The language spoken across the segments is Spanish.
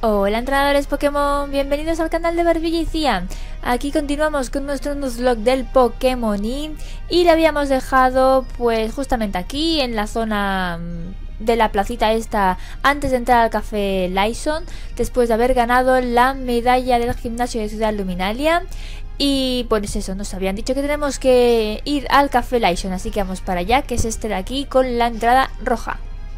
Hola entrenadores Pokémon, bienvenidos al canal de Barbilla y Cía. Aquí continuamos con nuestro Nuzlocke del Pokémonín y le habíamos dejado pues justamente aquí en la zona de la placita esta antes de entrar al café Lyson, después de haber ganado la medalla del gimnasio de Ciudad Luminalia. Y pues eso, nos habían dicho que tenemos que ir al café Lyson, así que vamos para allá, que es este de aquí con la entrada roja.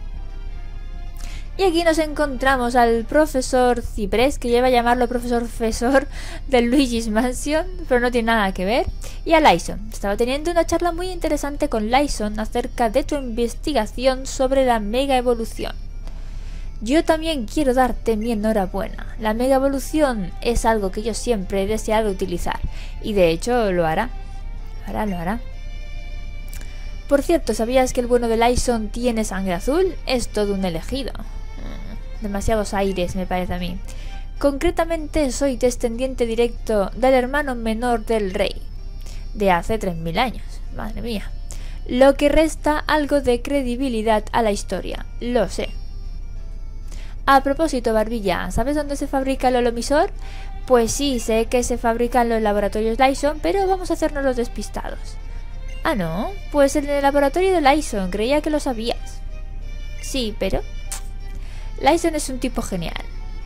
Y aquí nos encontramos al profesor Ciprés, que lleva a llamarlo profesor Fesor del Luigi's Mansion, pero no tiene nada que ver. Y a Lyson. Estaba teniendo una charla muy interesante con Lyson acerca de tu investigación sobre la mega evolución. Yo también quiero darte mi enhorabuena. La mega evolución es algo que yo siempre he deseado utilizar. Y de hecho lo hará. Lo hará. Por cierto, ¿sabías que el bueno de Lyson tiene sangre azul? Es todo un elegido. Demasiados aires me parece a mí. Concretamente soy descendiente directo del hermano menor del rey. De hace 3000 años. Madre mía. Lo que resta algo de credibilidad a la historia. Lo sé. A propósito, Barbilla, ¿sabes dónde se fabrica el holomisor? Pues sí, sé que se fabrica en los laboratorios Lyson, pero vamos a hacernos los despistados. Ah, ¿no? Pues en el laboratorio de Lyson, creía que lo sabías. Sí, pero... Lyson es un tipo genial.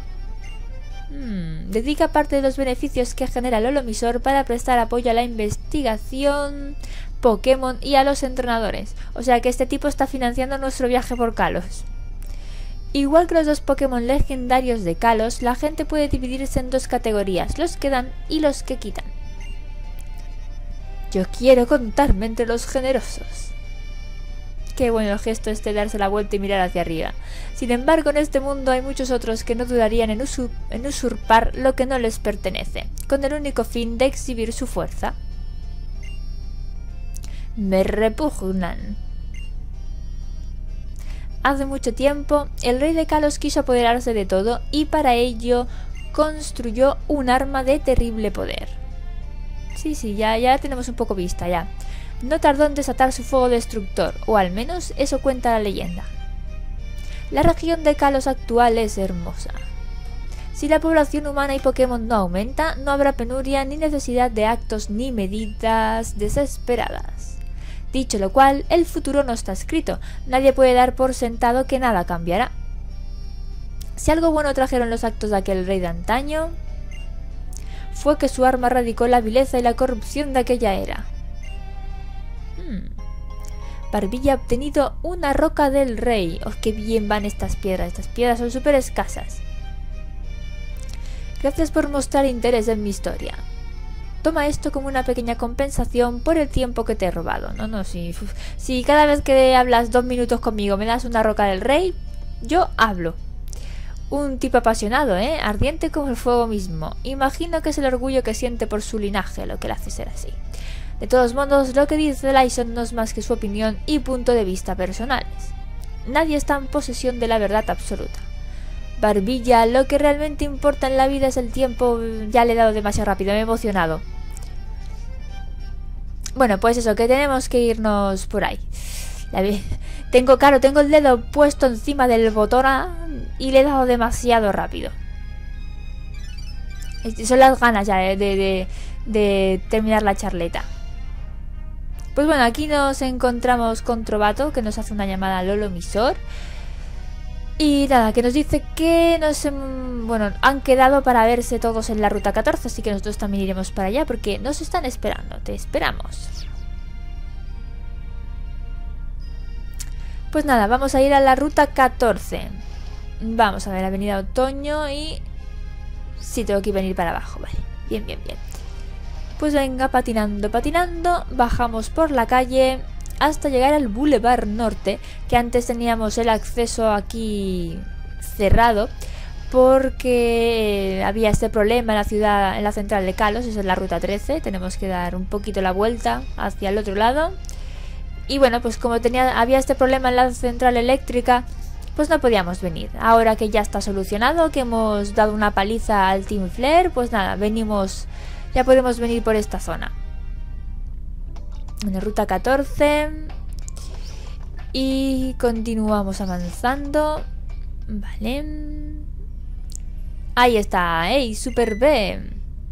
Dedica parte de los beneficios que genera el holomisor para prestar apoyo a la investigación Pokémon y a los entrenadores. O sea que este tipo está financiando nuestro viaje por Kalos. Igual que los dos Pokémon legendarios de Kalos, la gente puede dividirse en dos categorías, los que dan y los que quitan. Yo quiero contarme entre los generosos. Qué bueno el gesto este de darse la vuelta y mirar hacia arriba. Sin embargo, en este mundo hay muchos otros que no dudarían en usurpar lo que no les pertenece, con el único fin de exhibir su fuerza. Me repugnan. Hace mucho tiempo, el rey de Kalos quiso apoderarse de todo y para ello construyó un arma de terrible poder. Sí, ya tenemos un poco vista ya. No tardó en desatar su fuego destructor, o al menos eso cuenta la leyenda. La región de Kalos actual es hermosa. Si la población humana y Pokémon no aumenta, no habrá penuria ni necesidad de actos ni medidas desesperadas. Dicho lo cual, el futuro no está escrito, nadie puede dar por sentado que nada cambiará. Si algo bueno trajeron los actos de aquel rey de antaño, fue que su arma radicó la vileza y la corrupción de aquella era. Barbilla ha obtenido una roca del rey. ¡Oh, qué bien van estas piedras! Estas piedras son súper escasas. Gracias por mostrar interés en mi historia. Toma esto como una pequeña compensación por el tiempo que te he robado. Si cada vez que hablas 2 minutos conmigo me das una roca del rey, yo hablo. Un tipo apasionado, ardiente como el fuego mismo. Imagino que es el orgullo que siente por su linaje lo que le hace ser así. De todos modos, lo que dice Lyson no es más que su opinión y punto de vista personales. Nadie está en posesión de la verdad absoluta. Barbilla, lo que realmente importa en la vida es el tiempo. Ya le he dado demasiado rápido, me he emocionado. Bueno, pues eso, que tenemos que irnos por ahí. Tengo el dedo puesto encima del botón A y le he dado demasiado rápido. Son las ganas ya de terminar la charleta. Pues bueno, aquí nos encontramos con Trovato, que nos hace una llamada al holomisor. Y nada, que nos dice que han quedado para verse todos en la ruta 14, así que nosotros también iremos para allá porque nos están esperando, te esperamos. Pues nada, vamos a ir a la ruta 14. Vamos a ver, Avenida Otoño y... Sí, tengo que venir para abajo, vale. Bien. Pues venga, patinando, bajamos por la calle hasta llegar al Boulevard Norte, que antes teníamos el acceso aquí cerrado porque había este problema en la ciudad, en la central de Kalos, esa es la ruta 13, tenemos que dar un poquito la vuelta hacia el otro lado. Y bueno, pues como había este problema en la central eléctrica, pues no podíamos venir. Ahora que ya está solucionado, que hemos dado una paliza al Team Flare, pues nada, ya podemos venir por esta zona. En la ruta 14. Y continuamos avanzando. Vale. Ahí está, ¡ey! Super B.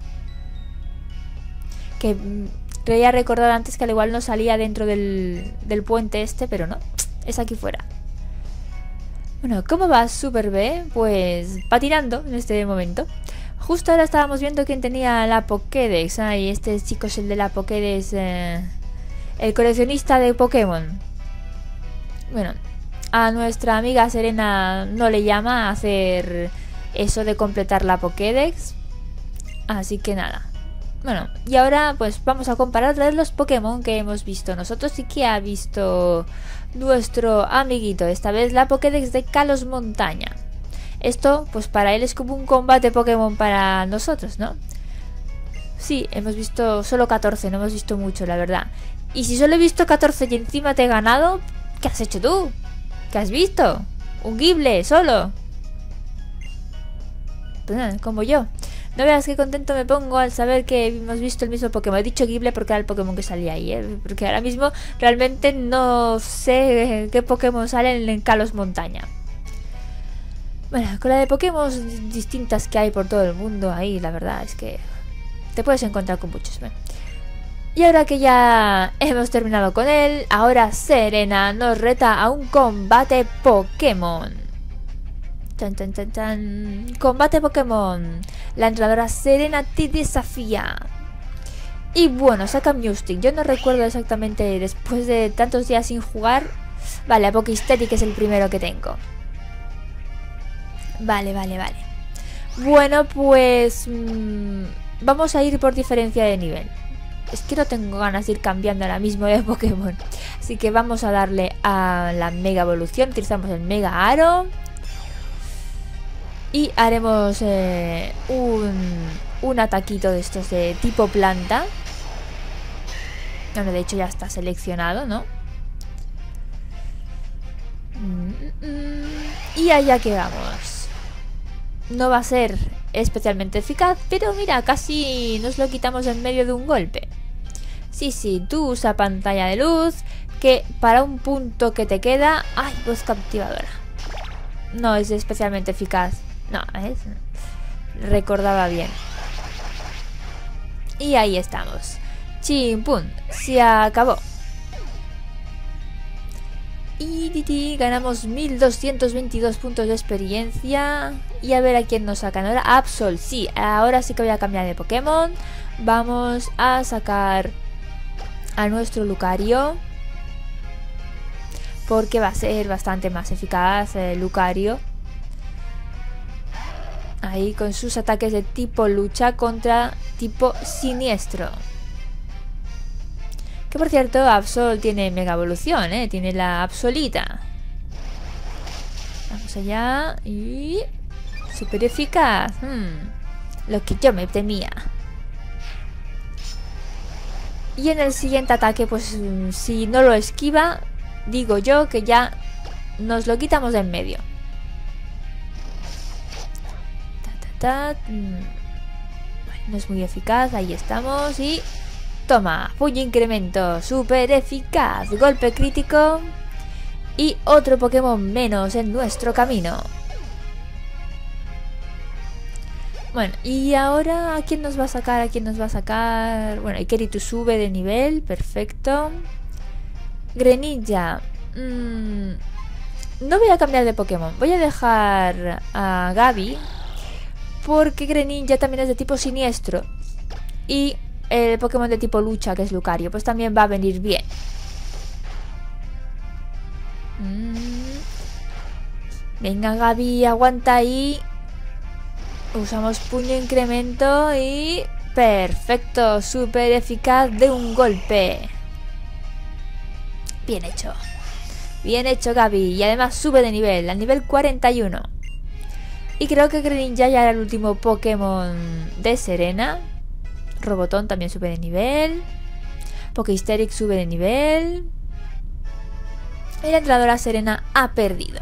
Que creía recordar antes que al igual no salía dentro del puente este, pero no, es aquí fuera. Bueno, ¿cómo va Super B? Pues patinando en este momento. Justo ahora estábamos viendo quién tenía la Pokédex. Ay, este chico es el de la Pokédex, el coleccionista de Pokémon. Bueno, a nuestra amiga Serena no le llama a hacer eso de completar la Pokédex. Así que nada. Bueno, y ahora pues vamos a comparar otra vez los Pokémon que hemos visto nosotros y que ha visto nuestro amiguito. Esta vez la Pokédex de Kalos Montaña. Esto pues para él es como un combate Pokémon para nosotros, ¿no? Sí, hemos visto solo 14, no hemos visto mucho, la verdad. Y si solo he visto 14 y encima te he ganado, ¿qué has hecho tú? ¿Qué has visto? Un Gible, solo. Pues nada, como yo. No veas qué contento me pongo al saber que hemos visto el mismo Pokémon. He dicho Gible porque era el Pokémon que salía ahí, ¿eh? Porque ahora mismo realmente no sé qué Pokémon salen en Kalos Montaña. Bueno, con la de Pokémon distintas que hay por todo el mundo ahí, la verdad es que te puedes encontrar con muchos, ¿ven? Y ahora que ya hemos terminado con él, ahora Serena nos reta a un combate Pokémon. Tan, tan, tan, tan. Combate Pokémon. La entrenadora Serena te desafía. Y bueno, saca Mewstick. Yo no recuerdo exactamente después de tantos días sin jugar. Vale, a Pokéstétic es el primero que tengo. Vale. Bueno, pues vamos a ir por diferencia de nivel. Es que no tengo ganas de ir cambiando ahora mismo de Pokémon. Así que vamos a darle a la Mega Evolución. Utilizamos el Mega Aro. Y haremos un ataquito de estos de tipo planta. Bueno, de hecho ya está seleccionado, ¿no? Y allá que vamos. No va a ser especialmente eficaz, pero mira, casi nos lo quitamos en medio de un golpe. Sí, tú usa pantalla de luz, que para un punto que te queda... ¡Ay, voz captivadora! No es especialmente eficaz. No, es... recordaba bien. Y ahí estamos. Chimpum, se acabó. Y ganamos 1222 puntos de experiencia. Y a ver a quién nos sacan ahora. Absol, sí, ahora sí que voy a cambiar de Pokémon. Vamos a sacar a nuestro Lucario, porque va a ser bastante más eficaz el Lucario. Ahí con sus ataques de tipo lucha contra tipo siniestro. Que por cierto, Absol tiene Mega Evolución, tiene la Absolita. Vamos allá. Y... súper eficaz. Lo que yo me temía. Y en el siguiente ataque, pues si no lo esquiva, digo yo que ya nos lo quitamos de en medio. Bueno, no es muy eficaz, ahí estamos y... toma, puño incremento, súper eficaz, golpe crítico y otro Pokémon menos en nuestro camino. Bueno, y ahora ¿a quién nos va a sacar? ¿A quién nos va a sacar? Bueno, Ikeritu sube de nivel, perfecto. Greninja. No voy a cambiar de Pokémon, voy a dejar a Gaby, porque Greninja también es de tipo siniestro. Y el Pokémon de tipo lucha, que es Lucario, pues también va a venir bien. Venga, Gaby, aguanta ahí. Usamos puño incremento y... perfecto, súper eficaz de un golpe. Bien hecho. Bien hecho, Gaby. Y además sube de nivel, al nivel 41. Y creo que Greninja ya era el último Pokémon de Serena. Robotón también sube de nivel. Pokéstétic sube de nivel. Y la entrenadora Serena ha perdido.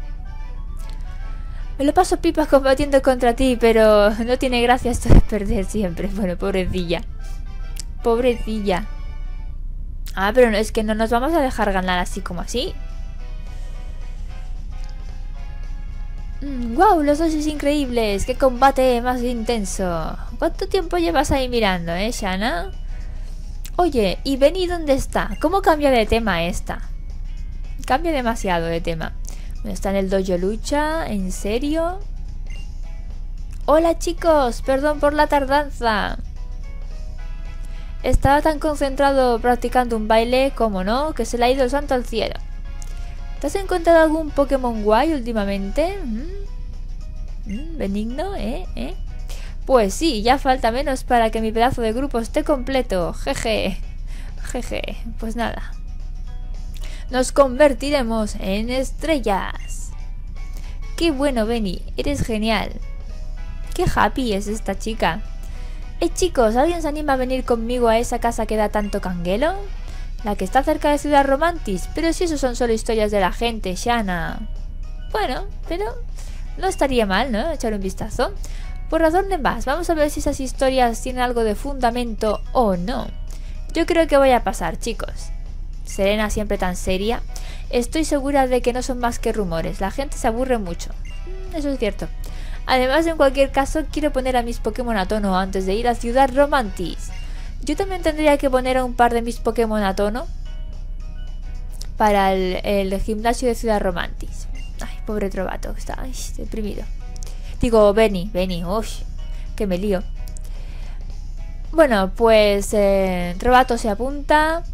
Me lo paso pipa combatiendo contra ti, pero no tiene gracia esto de perder siempre. Bueno, pobrecilla. Pobrecilla. Ah, pero no, es que no nos vamos a dejar ganar así como así. ¡Wow! Los dosis increíbles. ¡Qué combate más intenso! ¿Cuánto tiempo llevas ahí mirando, Shanna? Oye, ¿y Benny dónde está? ¿Cómo cambia de tema esta? Cambia demasiado de tema. Bueno, está en el dojo lucha. ¿En serio? Hola chicos, perdón por la tardanza. Estaba tan concentrado practicando un baile, como no, que se le ha ido el santo al cielo. ¿Te has encontrado algún Pokémon guay últimamente? Benigno, ¿eh? Pues sí, ya falta menos para que mi pedazo de grupo esté completo. Jeje. Pues nada. Nos convertiremos en estrellas. Qué bueno, Benny. Eres genial. Qué happy es esta chica. Chicos, ¿alguien se anima a venir conmigo a esa casa que da tanto canguelo? La que está cerca de Ciudad Romantis. Pero si eso son solo historias de la gente, Shanna. Bueno, pero no estaría mal, ¿no? Echar un vistazo. ¿Por dónde vas? Vamos a ver si esas historias tienen algo de fundamento o no. Yo creo que voy a pasar, chicos. Serena siempre tan seria. Estoy segura de que no son más que rumores. La gente se aburre mucho. Eso es cierto. Además, en cualquier caso, quiero poner a mis Pokémon a tono antes de ir a Ciudad Romantis. Yo también tendría que poner a un par de mis Pokémon a tono para el gimnasio de Ciudad Romantis. Ay, pobre Trovato, está deprimido. Digo, Benny, uy, que me lío. Bueno, pues Trovato se apunta.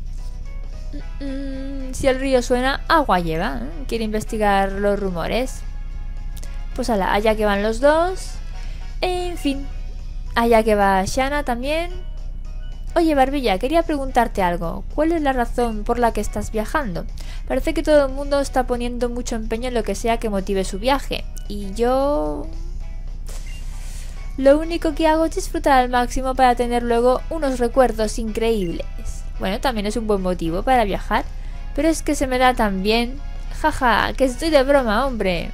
Si el río suena, agua lleva. Quiere investigar los rumores. Pues allá que van los dos. En fin, allá que va Shanna también. Oye, Barbilla, quería preguntarte algo. ¿Cuál es la razón por la que estás viajando? Parece que todo el mundo está poniendo mucho empeño en lo que sea que motive su viaje. Y yo... lo único que hago es disfrutar al máximo para tener luego unos recuerdos increíbles. Bueno, también es un buen motivo para viajar. Pero es que se me da tan bien. Jaja, que estoy de broma, hombre.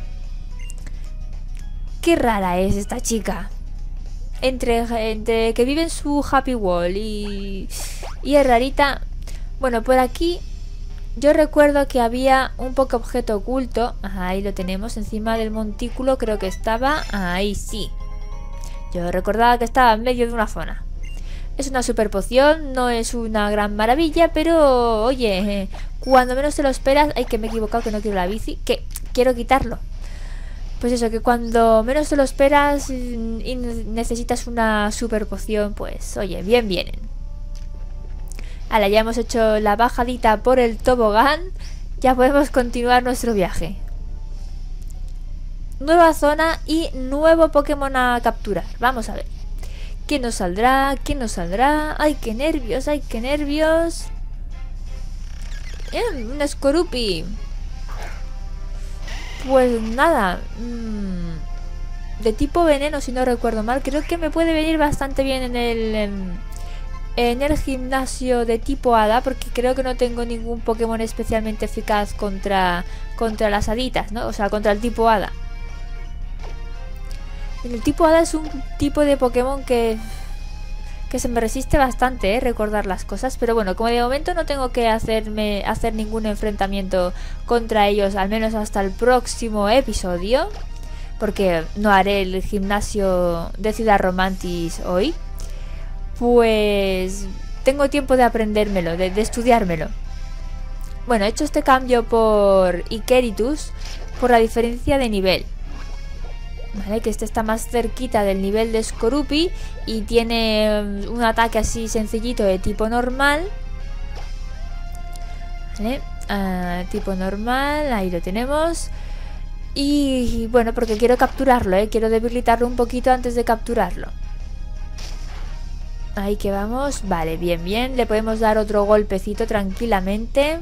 Qué rara es esta chica. Entre que vive en su Happy Wall y es rarita. Bueno, por aquí yo recuerdo que había un poco objeto oculto. Ajá, ahí lo tenemos, encima del montículo creo que estaba. Ahí sí. Yo recordaba que estaba en medio de una zona. Es una super poción, no es una gran maravilla, pero oye, cuando menos te lo esperas... Ay, que me he equivocado, que no quiero la bici, que quiero quitarlo. Pues eso, que cuando menos te lo esperas y necesitas una super poción, pues oye, bien vienen. Ahora ya hemos hecho la bajadita por el tobogán, ya podemos continuar nuestro viaje. Nueva zona y nuevo Pokémon a capturar. Vamos a ver. ¿Quién nos saldrá? ¿Quién nos saldrá? ¡Ay, qué nervios! ¡Ay, qué nervios! Un Skorupi. Pues nada, de tipo veneno si no recuerdo mal. Creo que me puede venir bastante bien en el gimnasio de tipo hada, porque creo que no tengo ningún Pokémon especialmente eficaz contra las haditas, ¿no? O sea, contra el tipo hada. El tipo hada es un tipo de Pokémon que se me resiste bastante, recordar las cosas. Pero bueno, como de momento no tengo que hacer ningún enfrentamiento contra ellos, al menos hasta el próximo episodio, porque no haré el gimnasio de Ciudad Romantis hoy. Pues tengo tiempo de aprendérmelo, de estudiármelo. Bueno, he hecho este cambio por Ikeritus por la diferencia de nivel. Vale, que este está más cerquita del nivel de Skorupi y tiene un ataque así sencillito de tipo normal. Vale, tipo normal, ahí lo tenemos. Y bueno, porque quiero capturarlo, quiero debilitarlo un poquito antes de capturarlo. Ahí que vamos, vale, bien, le podemos dar otro golpecito tranquilamente.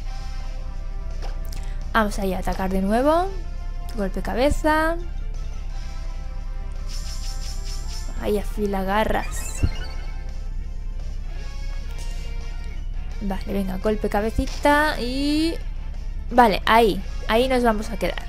Vamos ahí a atacar de nuevo. Golpe cabeza. Ahí afila garras. Vale, venga, golpe cabecita y... Vale, ahí nos vamos a quedar.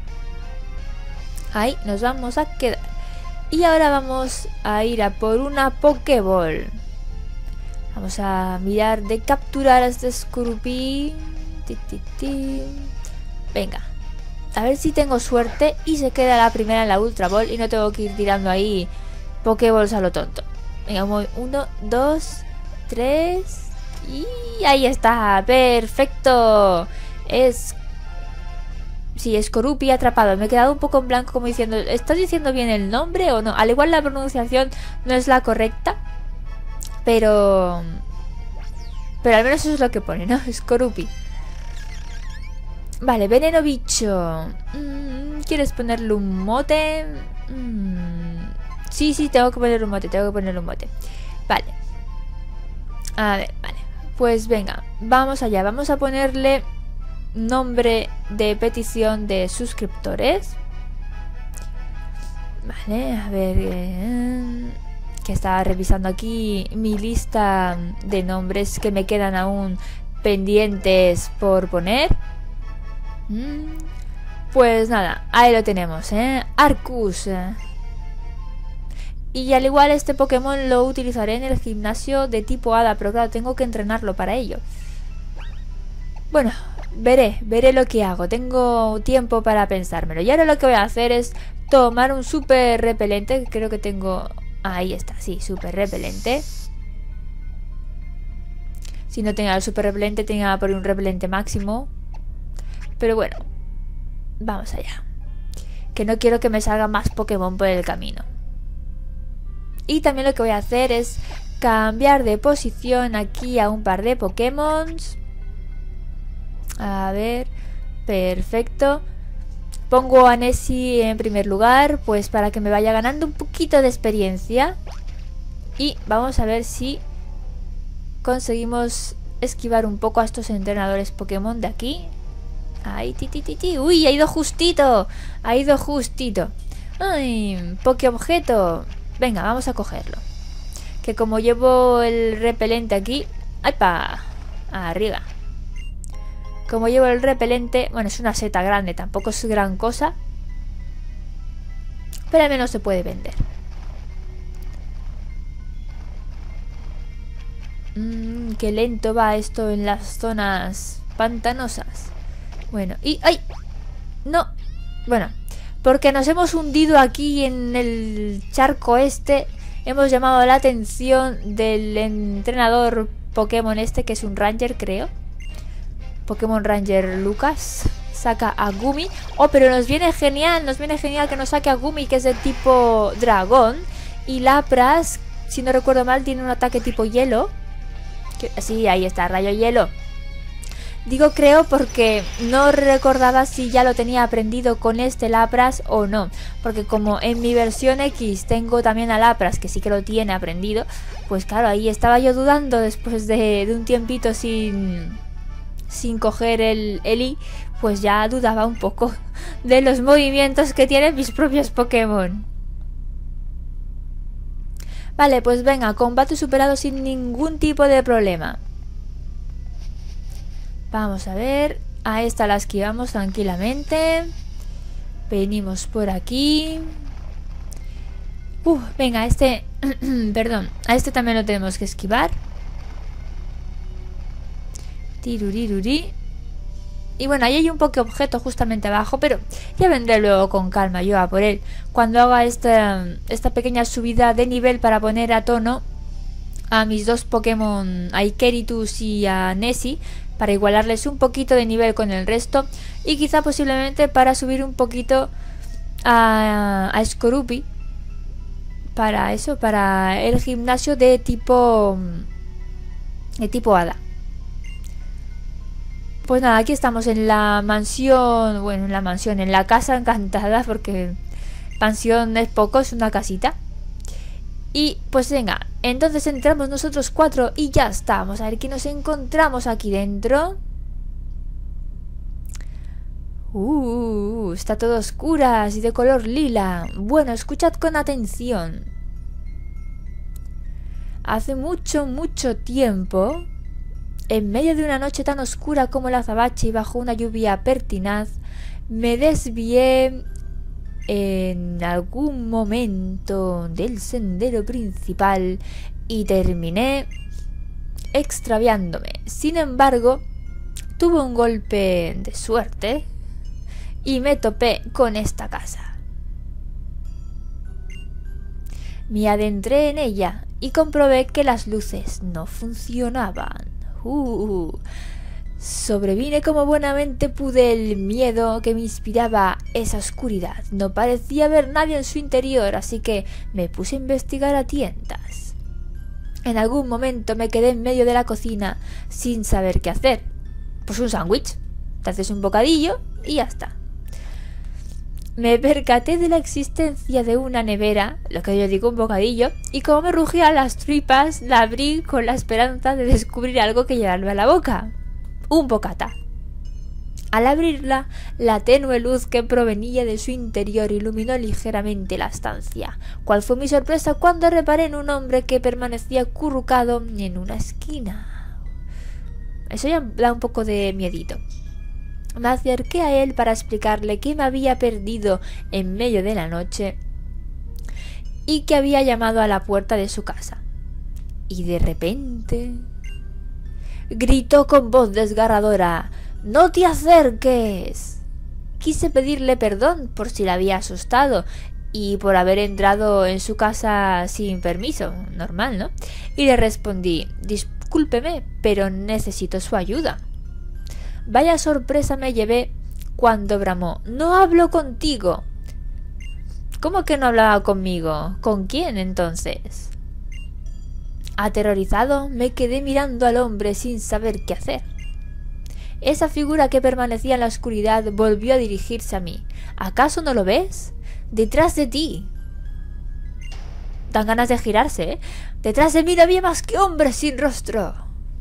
Ahí nos vamos a quedar. Y ahora vamos a ir a por una Pokéball. Vamos a mirar de capturar a este Skorupi. Venga. A ver si tengo suerte y se queda la primera en la Ultra Ball y no tengo que ir tirando ahí Pokéballs a lo tonto. Venga, 1, 2, 3 y ahí está, perfecto. Sí, es Skorupi atrapado. Me he quedado un poco en blanco como diciendo, ¿estás diciendo bien el nombre o no? Al igual la pronunciación no es la correcta, pero al menos eso es lo que pone, ¿no? Skorupi. Vale, veneno bicho. ¿Quieres ponerle un mote? Sí, tengo que ponerle un mote, Vale. A ver, vale. Pues venga, vamos allá. Vamos a ponerle nombre de petición de suscriptores. Vale, a ver. Que estaba revisando aquí mi lista de nombres que me quedan aún pendientes por poner. Pues nada, ahí lo tenemos, Arcus. Y al igual este Pokémon lo utilizaré en el gimnasio de tipo Hada, pero claro, tengo que entrenarlo para ello. Bueno, veré lo que hago, tengo tiempo para pensármelo. Y ahora lo que voy a hacer es tomar un super repelente, creo que tengo... Ahí está, sí, super repelente. Si no tenía el super repelente, tenía por un repelente máximo. Pero bueno, vamos allá. Que no quiero que me salga más Pokémon por el camino. Y también lo que voy a hacer es cambiar de posición aquí a un par de Pokémon. A ver, perfecto. Pongo a Nessie en primer lugar, pues para que me vaya ganando un poquito de experiencia. Y vamos a ver si conseguimos esquivar un poco a estos entrenadores Pokémon de aquí. Ahí, uy, ha ido justito. Ay, Pokéobjeto. Venga, vamos a cogerlo. Que como llevo el repelente aquí... ¡Aypa! Arriba. Como llevo el repelente... Bueno, es una seta grande, tampoco es gran cosa. Pero al menos se puede vender. Qué lento va esto en las zonas pantanosas. Bueno, y... ¡ay! No. Bueno, porque nos hemos hundido aquí en el charco este. Hemos llamado la atención del entrenador Pokémon este, que es un Ranger, creo. Pokémon Ranger Lucas. Saca a Gumi. Oh, pero nos viene genial que nos saque a Gumi, que es de tipo dragón. Y Lapras, si no recuerdo mal, tiene un ataque tipo hielo. Sí, ahí está, rayo hielo. Digo creo porque no recordaba si ya lo tenía aprendido con este Lapras o no. Porque como en mi versión X tengo también a Lapras, que sí que lo tiene aprendido, pues claro, ahí estaba yo dudando después de un tiempito sin coger el I, pues ya dudaba un poco de los movimientos que tienen mis propios Pokémon. Vale, pues venga, combate superado sin ningún tipo de problema. Vamos a ver. A esta la esquivamos tranquilamente. Venimos por aquí. Venga, este... perdón. A este también lo tenemos que esquivar. Tiruriruri. Y bueno, ahí hay un Pokéobjeto justamente abajo, pero ya vendré luego con calma yo a por él. Cuando haga esta pequeña subida de nivel para poner a tono a mis dos Pokémon, a Ikeritus y a Nessie, para igualarles un poquito de nivel con el resto. Y quizá posiblemente para subir un poquito a Skorupi. Para eso, para el gimnasio de tipo Hada. Pues nada, aquí estamos en la mansión, bueno, en la casa encantada, porque mansión es poco, es una casita. Y pues venga, entonces entramos nosotros 4 y ya estamos. A ver qué nos encontramos aquí dentro. Está todo oscuras y de color lila. Bueno, escuchad con atención. Hace mucho tiempo, en medio de una noche tan oscura como el azabache y bajo una lluvia pertinaz, me desvié en algún momento del sendero principal y terminé extraviándome. Sin embargo, tuve un golpe de suerte y me topé con esta casa. Me adentré en ella y comprobé que las luces no funcionaban. Sobrevine como buenamente pude el miedo que me inspiraba esa oscuridad. No parecía haber nadie en su interior, así que me puse a investigar a tientas. En algún momento me quedé en medio de la cocina sin saber qué hacer. Pues un sándwich. Te haces un bocadillo y ya está. Me percaté de la existencia de una nevera, lo que yo digo un bocadillo, y como me rugían las tripas, la abrí con la esperanza de descubrir algo que llevarme a la boca. Un bocata. Al abrirla, la tenue luz que provenía de su interior iluminó ligeramente la estancia. ¿Cuál fue mi sorpresa cuando reparé en un hombre que permanecía acurrucado en una esquina? Eso ya da un poco de miedito. Me acerqué a él para explicarle que me había perdido en medio de la noche y que había llamado a la puerta de su casa. Y de repente gritó con voz desgarradora: ¡No te acerques! Quise pedirle perdón por si la había asustado y por haber entrado en su casa sin permiso, normal, ¿no? Y le respondí: discúlpeme, pero necesito su ayuda. Vaya sorpresa me llevé cuando bramó: ¡No hablo contigo! ¿Cómo que no hablaba conmigo? ¿Con quién entonces? Aterrorizado, me quedé mirando al hombre sin saber qué hacer. Esa figura que permanecía en la oscuridad volvió a dirigirse a mí. ¿Acaso no lo ves? ¡Detrás de ti! Dan ganas de girarse, ¿eh? Detrás de mí no había más que hombres sin rostro.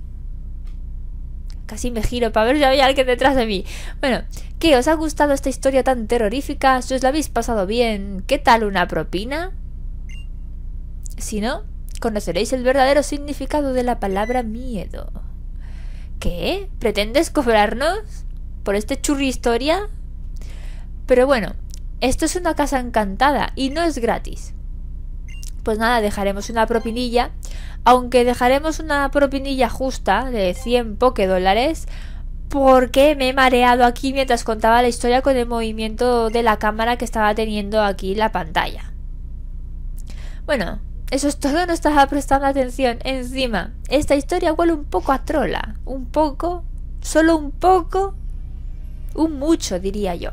Casi me giro para ver si había alguien detrás de mí. Bueno, ¿qué? ¿Os ha gustado esta historia tan terrorífica? ¿Si os la habéis pasado bien? ¿Qué tal una propina? Si no, conoceréis el verdadero significado de la palabra miedo. ¿Qué? ¿Pretendes cobrarnos por este churri historia? Pero bueno, esto es una casa encantada y no es gratis. Pues nada, dejaremos una propinilla, aunque dejaremos una propinilla justa de 100 $, porque me he mareado aquí mientras contaba la historia con el movimiento de la cámara que estaba teniendo aquí la pantalla. Bueno, eso es todo, no estaba prestando atención. Encima, esta historia huele un poco a trola. Un poco, solo un poco, un mucho diría yo.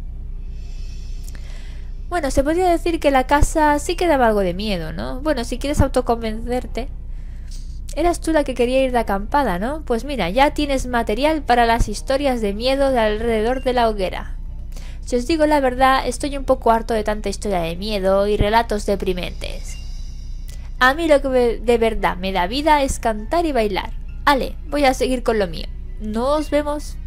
Bueno, se podría decir que la casa sí que daba algo de miedo, ¿no? Bueno, si quieres autoconvencerte. Eras tú la que quería ir de acampada, ¿no? Pues mira, ya tienes material para las historias de miedo de alrededor de la hoguera. Si os digo la verdad, estoy un poco harto de tanta historia de miedo y relatos deprimentes. A mí lo que de verdad me da vida es cantar y bailar. Ale, voy a seguir con lo mío. Nos vemos.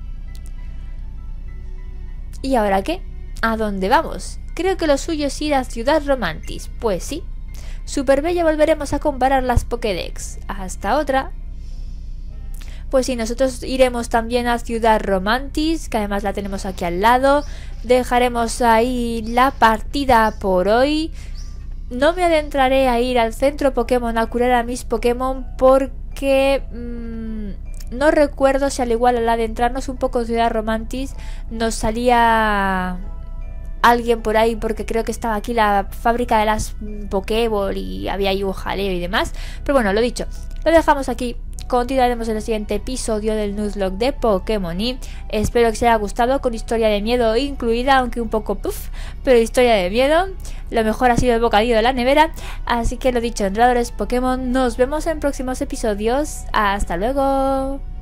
¿Y ahora qué? ¿A dónde vamos? Creo que lo suyo es ir a Ciudad Romantis. Pues sí. Superbella, volveremos a comparar las Pokédex. Hasta otra. Pues sí, nosotros iremos también a Ciudad Romantis, que además la tenemos aquí al lado. Dejaremos ahí la partida por hoy. No me adentraré a ir al centro Pokémon a curar a mis Pokémon porque no recuerdo si al igual al adentrarnos un poco en Ciudad Romantis nos salía alguien por ahí, porque creo que estaba aquí la fábrica de las Pokéball y había ahí un jaleo y demás. Pero bueno, lo dicho, lo dejamos aquí. Continuaremos en el siguiente episodio del Nuzlocke de Pokémon y espero que os haya gustado, con historia de miedo incluida, aunque un poco puff, pero historia de miedo. Lo mejor ha sido el bocadillo de la nevera. Así que lo dicho, entrenadores Pokémon, nos vemos en próximos episodios. ¡Hasta luego!